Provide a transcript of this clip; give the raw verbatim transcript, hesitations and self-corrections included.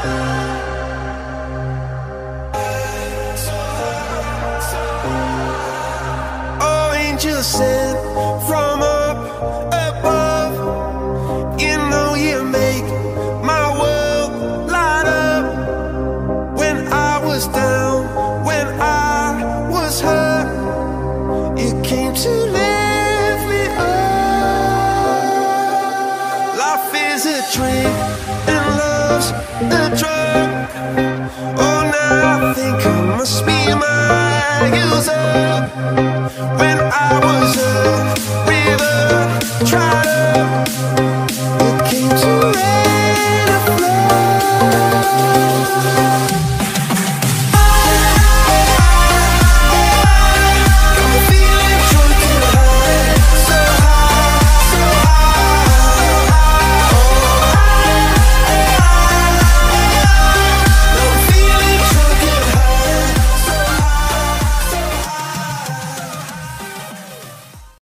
Oh, angel sent from up above. You know you make my world light up. When I was down, when I was hurt, you came to lift me up. Life is a drink and love's a drug. Oh, now I think I must be my user. When I was hurt,